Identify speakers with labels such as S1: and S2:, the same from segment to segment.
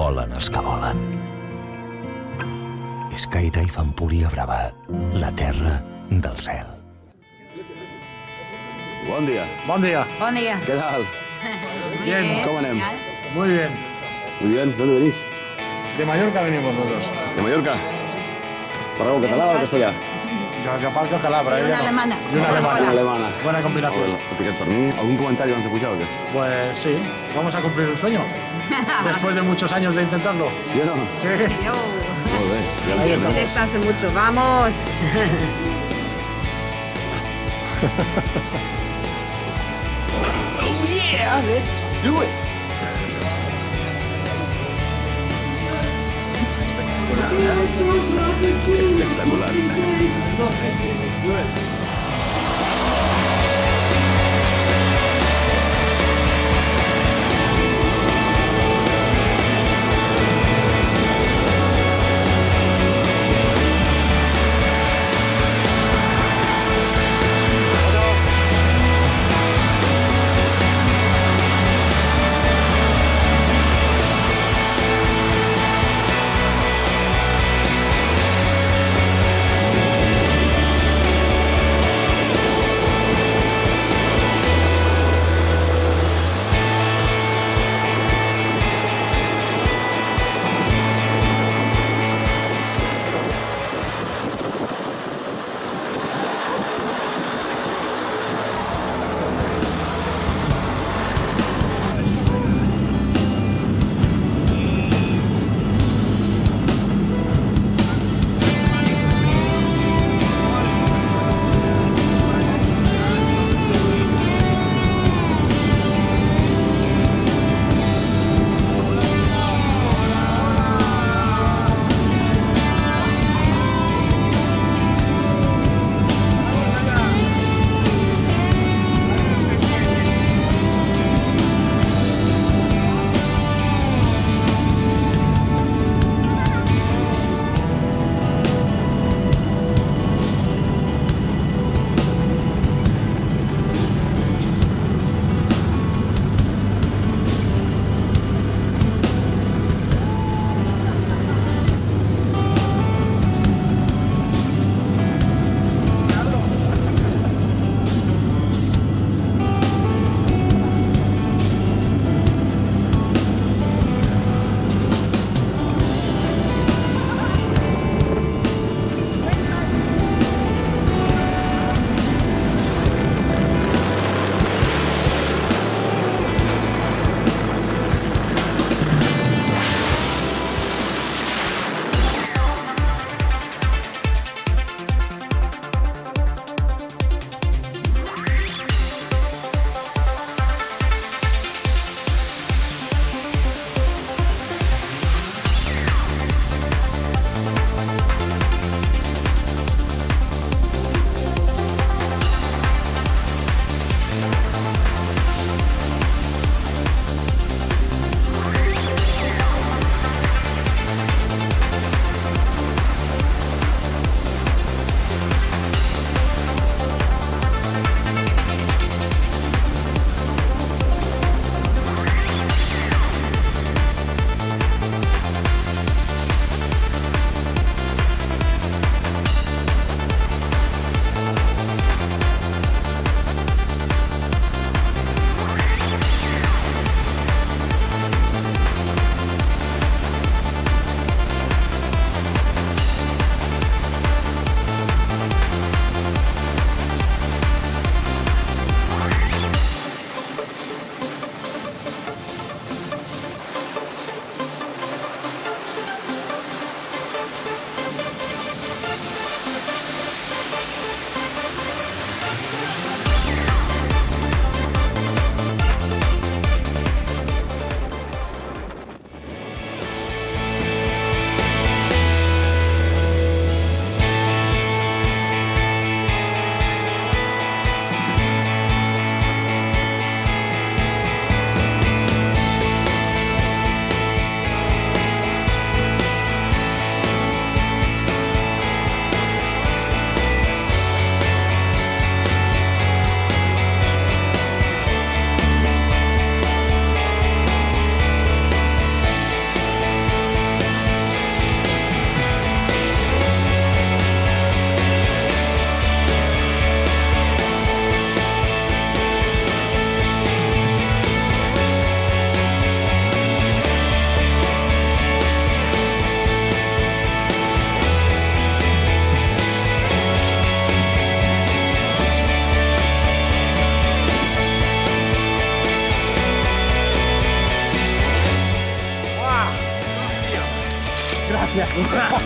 S1: volen els que volen. Escaida i Fampuria Brava, la terra del cel.
S2: Bon dia.
S3: Bon dia.
S4: Bon dia.
S2: ¿Qué tal?
S3: Bien.
S2: ¿Cómo anem?
S3: Muy bien.
S2: Muy bien. ¿Dónde venís?
S3: De Mallorca venimos nosotros.
S2: ¿De Mallorca? ¿Parleu català o castellà?
S3: Jo parlo català, però ella no.
S4: alemana.
S3: I una alemana.
S2: Una alemana.
S3: Buena combinación.
S2: Etiquet per mi. ¿Algún comentari abans de pujar o què?
S3: Pues sí, vamos a cumplir un sueño. Después de muchos años de intentarlo.
S2: ¿Sí o no?
S3: Sí.
S4: Yo.
S2: Molt bé. Ja
S3: Ahí
S2: ens
S3: estamos.
S4: Desde hace mucho. Vamos.
S2: Oh yeah, let's do it. Espectacular.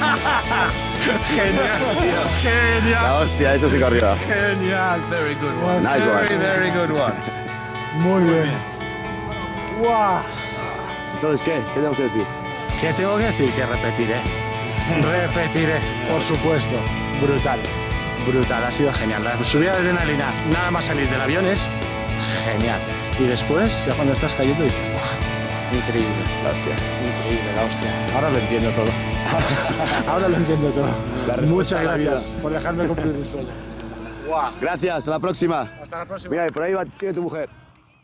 S3: Genial, genial.
S2: La hostia, eso sí que arriba.
S3: Genial.
S4: Very good one.
S2: Nice one.
S4: Very, very good one.
S3: Muy bien. ¡Guau!
S2: Entonces, ¿qué? ¿Qué tengo que decir?
S3: ¿Qué tengo que decir? Que repetiré. Repetiré, por supuesto. Brutal. Brutal, ha sido genial. La subida de adrenalina, nada más salir del avión es genial. Y después, ya cuando estás cayendo, dices, ¡guau! Increíble.
S2: La hostia.
S3: Increíble, la hostia. Ahora lo entiendo todo. Ahora lo entiendo todo. Muchas gracias por dejarme cumplir mi sueño. ¡Guau!
S2: Gracias, hasta la próxima.
S3: Hasta la próxima.
S2: Mira, por ahí tiene tu mujer.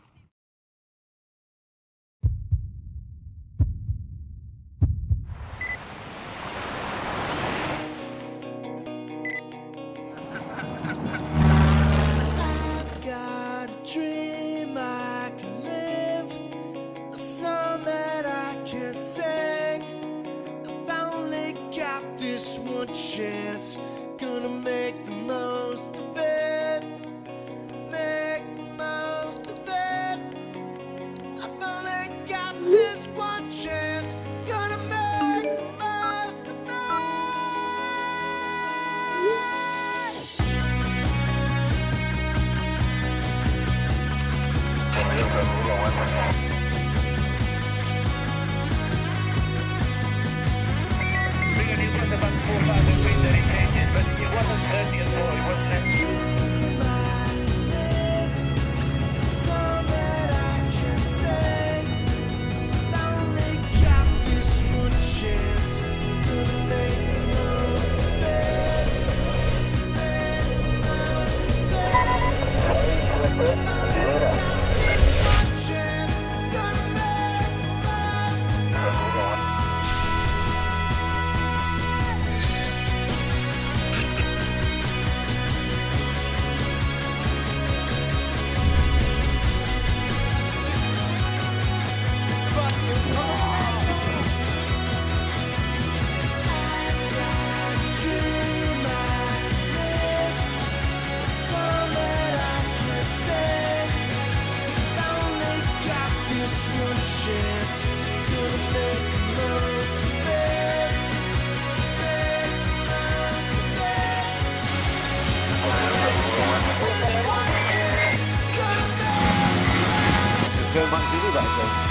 S5: Dream I can live, a song that I can sing. I've only got this one chance, gonna make the most of it. Make the most of it. I've only got this one chance, gonna make the most of it.
S2: Film man, see you guys.